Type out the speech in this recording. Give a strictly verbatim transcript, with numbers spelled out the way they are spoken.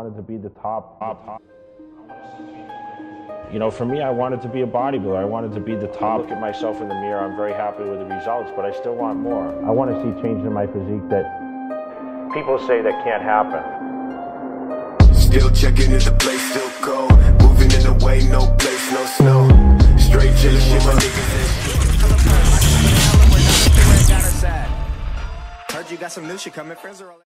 wanted to be the top. top. You know, for me, I wanted to be a bodybuilder. I wanted to be the top. Look at myself in the mirror. I'm very happy with the results, but I still want more. I want to see changes in my physique that people say that can't happen. Still checking if the place still cold. Moving in the way, no place, no snow. Straight chillin' shit, my niggas. Heard you got some new shit coming, friends are all